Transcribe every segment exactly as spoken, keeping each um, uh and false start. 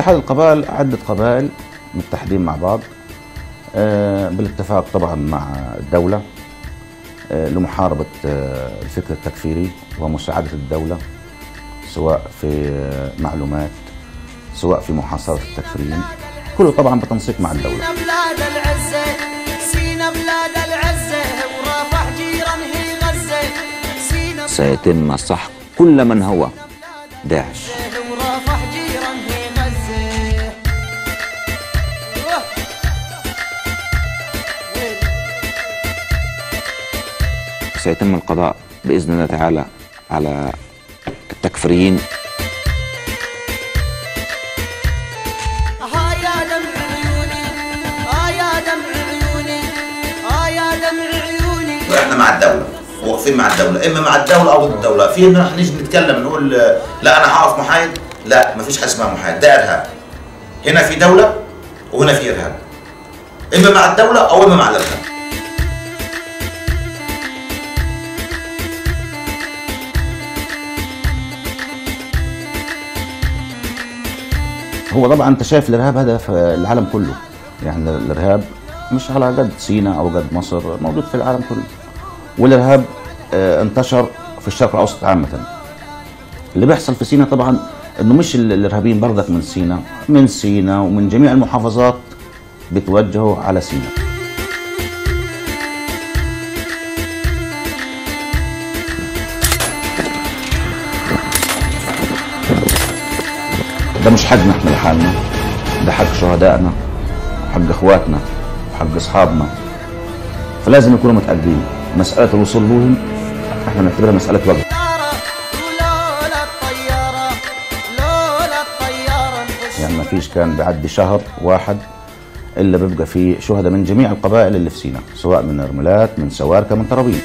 اتحاد القبائل عدة قبائل متحدين مع بعض بالاتفاق طبعا مع الدولة لمحاربة الفكر التكفيري ومساعدة الدولة سواء في معلومات سواء في محاصرة التكفيريين، كله طبعا بتنسيق مع الدولة. سينا بلاد العزة، سينا بلاد العزة ورافح جيرانه غزة. سينا سيتم سحق كل من هو داعش. ورافح جيرانه غزة. سيتم القضاء بإذن الله تعالى على التكفيريين. ها يا دمع عيوني، ها يا دمع عيوني، ها يا دمع عيوني. احنا مع الدولة، واقفين مع الدولة، اما مع الدولة او ضد الدولة. في هنا نيجي نتكلم نقول لا انا هقف محايد، لا مفيش حاجة اسمها محايد، ده ارهاب. هنا في دولة وهنا في ارهاب. اما مع الدولة او اما مع الارهاب. هو طبعا انت شايف الارهاب هذا في العالم كله، يعني الارهاب مش على قد سيناء او قد مصر، موجود في العالم كله. والارهاب انتشر في الشرق الاوسط عامه. اللي بيحصل في سيناء طبعا انه مش الارهابيين برضك من سيناء، من سيناء ومن جميع المحافظات بتوجهوا على سيناء. ده مش حقنا احنا لحالنا، ده حق شهدائنا وحق اخواتنا وحق اصحابنا، فلازم يكونوا متأكدين. مسألة الوصول لهم احنا نعتبرها مسألة وقت. يعني ما فيش كان بيعدي شهر واحد الا بيبقى فيه شهداء من جميع القبائل اللي في سيناء، سواء من رملات، من سواركة، من طرابيل.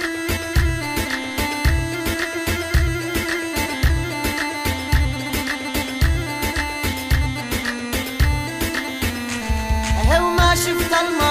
وما شفت الماء